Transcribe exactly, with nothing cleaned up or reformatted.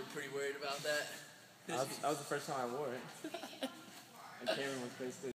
pretty worried about that. That was, that was the first time I wore it. And Cameron was basically